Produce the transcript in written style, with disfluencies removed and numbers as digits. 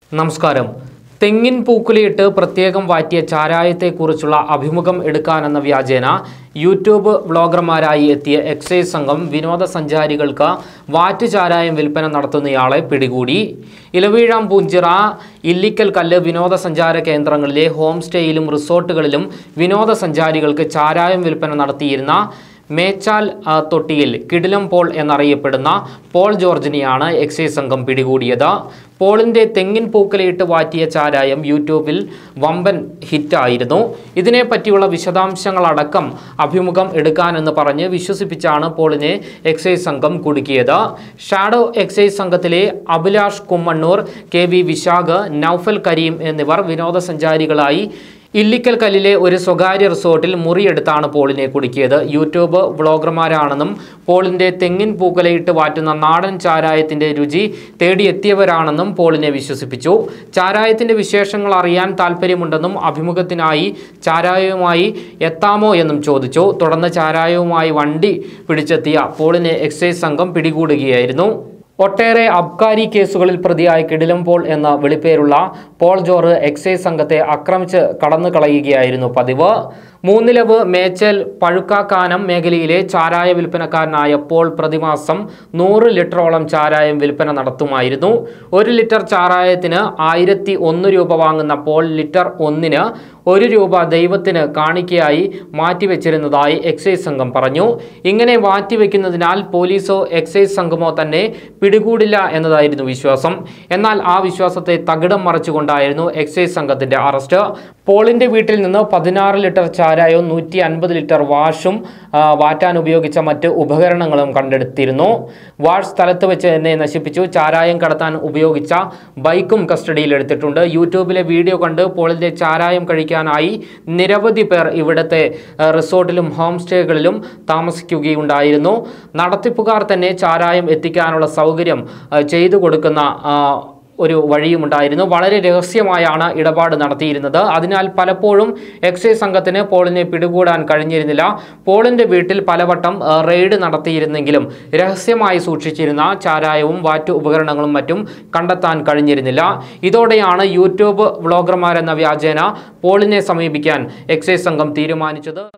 നമസ്കാരം. തെങ്ങിൻ പൂക്കുലയിട്ട് പ്രത്യേകം വാറ്റിയ ചാരായത്തെക്കുറിച്ചുള്ള അഭിമുഖം എടുക്കാനെന്ന വ്യാജേന യൂട്യൂബ് വ്ളോഗർമാരായി എത്തിയ എക്സൈസ് സംഘം വിനോദസഞ്ചാരികൾക്ക് വാറ്റ് ചാരായം വിൽപ്പന നടത്തുന്നയാളെ പിടികൂടി. ഇലവീഴാം പൂഞ്ചിറ, ഇല്ലിക്കൽ കല്ല് വിനോദസഞ്ചാര കേന്ദ്രങ്ങളിലെ ഹോം സ്റ്റേയിലും റിസോർട്ടുകളിലും വിനോദസഞ്ചാരികൾക്ക് ചാരായം വിൽപ്പന നടത്തിയിരുന്ന മേച്ചാൽ തൊട്ടിയിൽ കിടിലം പോൾ എന്നറിയപ്പെടുന്ന പോൾ ജോർജിനെയാണ് എക്സൈസ് സംഘം പിടികൂടിയത്. പോളിൻ്റെ തെങ്ങിൻ പൂക്കലയിട്ട് വാറ്റിയ ചാരായം യൂട്യൂബിൽ വമ്പൻ ഹിറ്റായിരുന്നു. ഇതിനെപ്പറ്റിയുള്ള വിശദാംശങ്ങളടക്കം അഭിമുഖം എടുക്കാനെന്ന് പറഞ്ഞ് വിശ്വസിപ്പിച്ചാണ് പോളിനെ എക്സൈസ് സംഘം കുടുക്കിയത്. ഷാഡോ എക്സൈസ് സംഘത്തിലെ അഭിലാഷ് കുമ്മണ്ണൂർ, KV വിശാഖ്, നൌഫൽ കരീം എന്നിവർ വിനോദസഞ്ചാരികളായി ഇല്ലിക്കൽ കല്ലിലെ ഒരു സ്വകാര്യ റിസോർട്ടിൽ മുറിയെടുത്താണ് പോളിനെ കുടുക്കിയത്. യൂട്യൂബ് വ്ളോഗർമാരാണെന്നും പോളിൻ്റെ തെങ്ങിൻ പൂക്കലയിട്ട് വാറ്റുന്ന നാടൻ ചാരായത്തിൻ്റെ രുചി തേടിയെത്തിയവരാണെന്നും പോളിനെ വിശ്വസിപ്പിച്ചു. ചാരായത്തിൻ്റെ വിശേഷങ്ങൾ അറിയാൻ താല്പര്യമുണ്ടെന്നും അഭിമുഖത്തിനായി ചാരായവുമായി എത്താമോ എന്നും ചോദിച്ചു. തുടർന്ന് ചാരായവുമായി വണ്ടി പിടിച്ചെത്തിയ പോളിനെ എക്സൈസ് സംഘം പിടികൂടുകയായിരുന്നു. ഒട്ടേറെ അബ്കാരി കേസുകളിൽ പ്രതിയായ കിടിലം പോൾ എന്ന വിളിപ്പേരുള്ള പോൾ ജോർജ് എക്സൈസ് സംഘത്തെ ആക്രമിച്ച് കടന്നു കളയുകയായിരുന്നു പതിവ്. മൂന്നിലവ് മേച്ചൽ പഴുക്കാക്കാനം മേഖലയിലെ ചാരായ വിൽപ്പനക്കാരനായ പോൾ പ്രതിമാസം 100 ലിറ്ററോളം ചാരായം വിൽപ്പന നടത്തുമായിരുന്നു. 1 ലിറ്റർ ചാരായത്തിന് 1001 രൂപ വാങ്ങുന്ന പോൾ ലിറ്റർ 1-ന് 1 രൂപ ദൈവത്തിന് കാണിക്കയായി മാറ്റിവെച്ചിരുന്നതായി എക്സൈസ് സംഘം പറഞ്ഞു. ഇങ്ങനെ മാറ്റിവെക്കുന്നതിനാൽ പോലീസോ എക്സൈസ് സംഘമോ തന്നെ പിടികൂടില്ല എന്നതായിരുന്നു വിശ്വാസം. എന്നാൽ ആ വിശ്വാസത്തെ തകിടം മറിച്ചുകൊണ്ടായിരുന്നു എക്സൈസ് സംഘത്തിന്റെ അറസ്റ്റ്. പോളിന്റെ വീട്ടിൽ നിന്ന് 16 ലിറ്റർ ചാരായവും 150 ലിറ്റർ വാഷും വാറ്റാൻ ഉപയോഗിച്ച മറ്റ് ഉപകരണങ്ങളും കണ്ടെടുത്തിരുന്നു. വാഷ് സ്ഥലത്ത് വെച്ച് തന്നെ നശിപ്പിച്ചു. ചാരായം കടത്താൻ ഉപയോഗിച്ച ബൈക്കും കസ്റ്റഡിയിൽ എടുത്തിട്ടുണ്ട്. യൂട്യൂബിലെ വീഡിയോ കണ്ട് പോളിന്റെ ചാരായം കഴിക്കാനായി നിരവധി പേർ ഇവിടുത്തെ റിസോർട്ടിലും ഹോം സ്റ്റേകളിലും താമസിക്കുകയുണ്ടായിരുന്നു. നടത്തിപ്പുകാർ തന്നെ ചാരായം എത്തിക്കാനുള്ള സൗകര്യം ചെയ്തു കൊടുക്കുന്ന ഒരു വഴിയുമുണ്ടായിരുന്നു. വളരെ രഹസ്യമായാണ് ഇടപാട് നടത്തിയിരുന്നത്. അതിനാൽ പലപ്പോഴും എക്സൈസ് സംഘത്തിന് പോളിനെ പിടികൂടാൻ കഴിഞ്ഞിരുന്നില്ല. പോളിൻ്റെ വീട്ടിൽ പലവട്ടം റെയ്ഡ് നടത്തിയിരുന്നെങ്കിലും രഹസ്യമായി സൂക്ഷിച്ചിരുന്ന ചാരായവും വാറ്റ് ഉപകരണങ്ങളും മറ്റും കണ്ടെത്താൻ കഴിഞ്ഞിരുന്നില്ല. ഇതോടെയാണ് യൂട്യൂബ് വ്ളോഗർമാരെന്ന വ്യാജേന പോളിനെ സമീപിക്കാൻ എക്സൈസ് സംഘം തീരുമാനിച്ചത്.